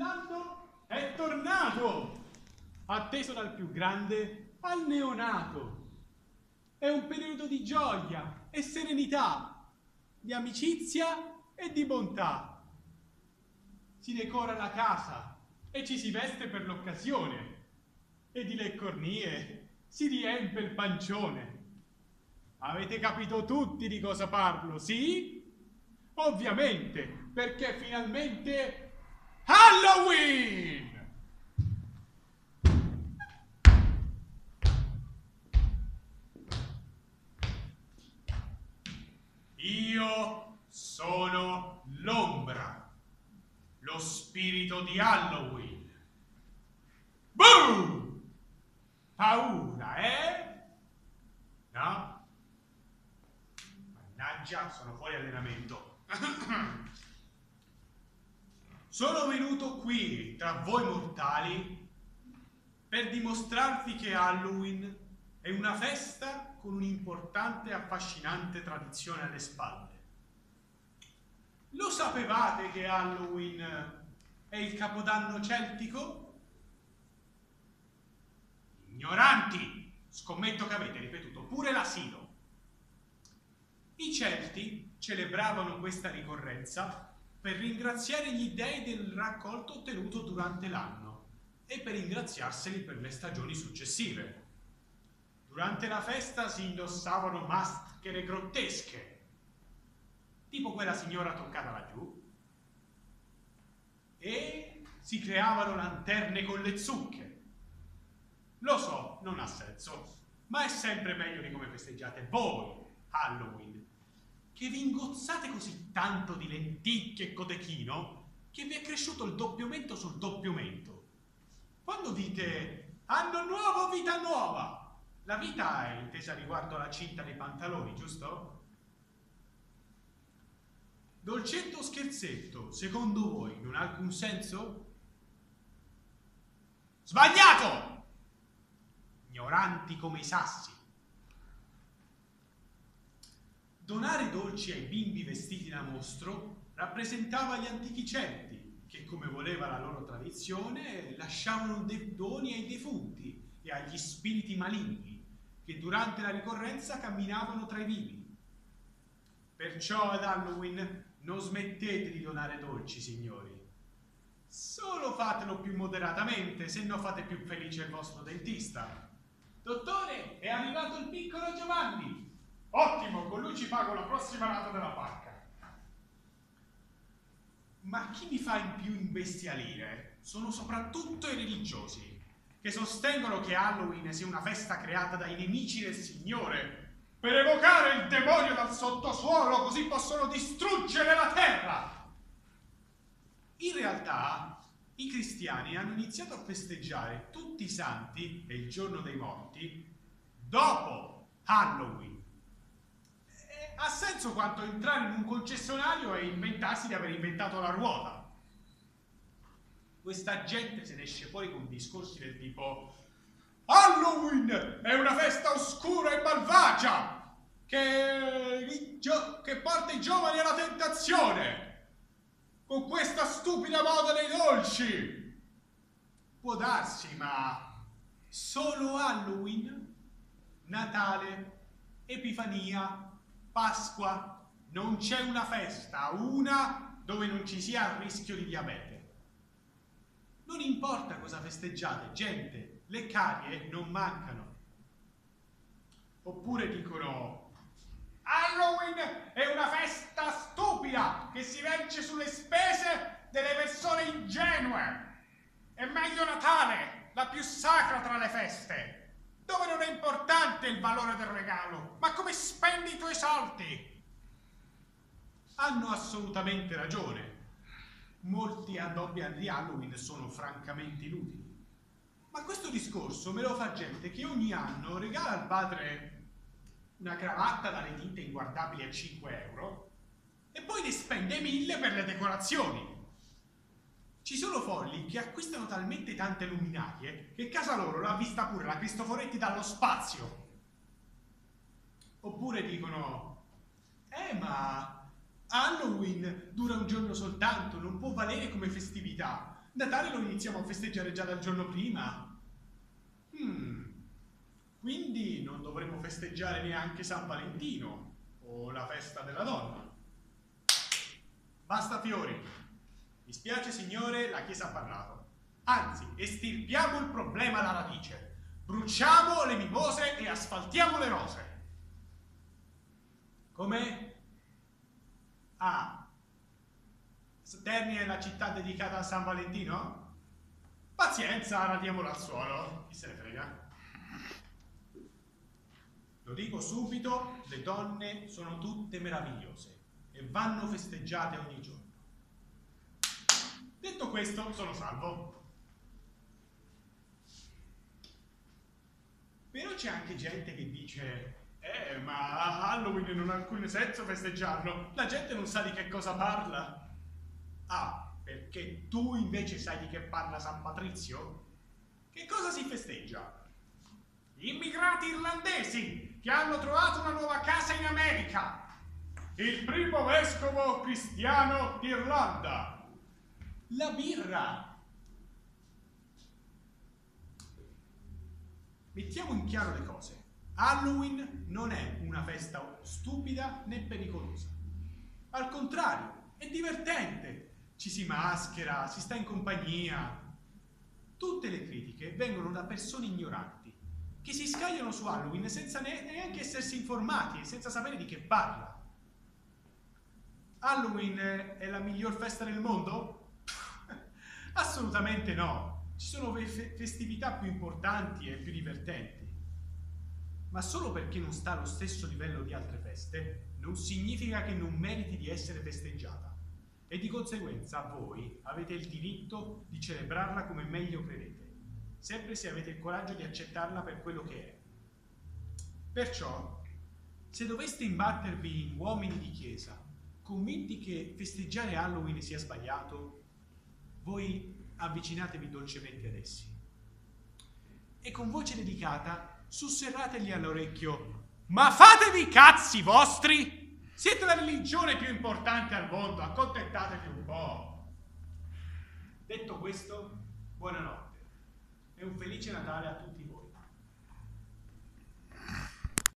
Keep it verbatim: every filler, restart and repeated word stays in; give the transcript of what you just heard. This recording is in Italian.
tanto è tornato, atteso dal più grande al neonato. È un periodo di gioia e serenità, di amicizia e di bontà. Si decora la casa e ci si veste per l'occasione, e di leccornie si riempie il pancione. Avete capito tutti di cosa parlo, sì? Ovviamente, perché finalmente Halloween! Io sono l'ombra, lo spirito di Halloween. Boom! Paura, eh? No? Mannaggia, sono fuori allenamento. Sono venuto qui tra voi mortali per dimostrarvi che Halloween è una festa con un'importante e affascinante tradizione alle spalle. Lo sapevate che Halloween è il capodanno celtico? Ignoranti! Scommetto che avete ripetuto pure l'asilo. I Celti celebravano questa ricorrenza per ringraziare gli dei del raccolto ottenuto durante l'anno e per ringraziarseli per le stagioni successive. Durante la festa si indossavano maschere grottesche, tipo quella signora toccata laggiù, e si creavano lanterne con le zucche. Lo so, non ha senso, ma è sempre meglio di come festeggiate voi Halloween, che vi ingozzate così tanto di lenticchie e cotechino che vi è cresciuto il doppiamento sul doppiamento. Quando dite anno nuovo, vita nuova, la vita è intesa riguardo alla cinta dei pantaloni, giusto? Dolcetto o scherzetto, secondo voi, non ha alcun senso? Sbagliato! Ignoranti come i sassi. Donare dolci ai bimbi vestiti da mostro rappresentava gli antichi Celti, che, come voleva la loro tradizione, lasciavano dei doni ai defunti e agli spiriti maligni, che durante la ricorrenza camminavano tra i vivi. Perciò ad Halloween non smettete di donare dolci, signori. Solo fatelo più moderatamente, se no fate più felice il vostro dentista. Dottore, è arrivato il piccolo Giovanni! Ottimo, con lui ci pago la prossima rata della pacca. Ma chi mi fa in più imbestialire sono soprattutto i religiosi, che sostengono che Halloween sia una festa creata dai nemici del Signore per evocare il demonio dal sottosuolo, così possono distruggere la terra. In realtà, i cristiani hanno iniziato a festeggiare tutti i santi e il giorno dei morti dopo Halloween. E ha senso quanto entrare in un concessionario e inventarsi di aver inventato la ruota. Questa gente se ne esce fuori con discorsi del tipo Halloween è una festa oscura e malvagia che, che porta i giovani alla tentazione con questa stupida moda dei dolci. Può darsi, ma solo Halloween, Natale, Epifania, Pasqua, non c'è una festa, una dove non ci sia il rischio di diabete. Non importa cosa festeggiate, gente, le carie non mancano. Oppure dicono Halloween è una festa stupida che si regge sulle spese delle persone ingenue. È meglio Natale, la più sacra tra le feste, dove non è importante il valore del regalo, ma come spendi i tuoi soldi. Hanno assolutamente ragione. Molti addobbi di Halloween sono francamente inutili. Ma questo discorso me lo fa gente che ogni anno regala al padre una cravatta dalle tinte inguardabili a cinque euro e poi ne spende mille per le decorazioni. Ci sono folli che acquistano talmente tante luminarie che casa loro l'ha vista pure la Cristoforetti dallo spazio. Oppure dicono eh ma Halloween dura un giorno soltanto, non può valere come festività. Natale lo iniziamo a festeggiare già dal giorno prima. Hmm. Quindi non dovremmo festeggiare neanche San Valentino o la festa della donna. Basta fiori. Mi spiace signore, la Chiesa ha parlato. Anzi, estirpiamo il problema alla radice. Bruciamo le mimose e asfaltiamo le rose. Come? Ah. Terni è la città dedicata a San Valentino? Pazienza, radiamolo al suolo. Chi se ne frega? Lo dico subito, le donne sono tutte meravigliose e vanno festeggiate ogni giorno. Detto questo, sono salvo. Però c'è anche gente che dice Eh, ma Halloween non ha alcun senso festeggiarlo. La gente non sa di che cosa parla. Ah, perché tu invece sai di che parla San Patrizio? Che cosa si festeggia? Gli immigrati irlandesi che hanno trovato una nuova casa in America. Il primo vescovo cristiano d'Irlanda. La birra. Mettiamo in chiaro le cose. Halloween non è una festa stupida né pericolosa. Al contrario, è divertente. Ci si maschera, si sta in compagnia. Tutte le critiche vengono da persone ignoranti che si scagliano su Halloween senza neanche essersi informati e senza sapere di che parla. Halloween è la miglior festa del mondo? Assolutamente no. Ci sono festività più importanti e più divertenti. Ma solo perché non sta allo stesso livello di altre feste, non significa che non meriti di essere festeggiata. E di conseguenza voi avete il diritto di celebrarla come meglio credete, sempre se avete il coraggio di accettarla per quello che è. Perciò, se doveste imbattervi in uomini di chiesa, convinti che festeggiare Halloween sia sbagliato, voi avvicinatevi dolcemente ad essi. E con voce dedicata susserrategli all'orecchio: ma fatevi i cazzi vostri! Siete la religione più importante al mondo, accontentatevi un po'. Detto questo, buonanotte e un felice Natale a tutti voi.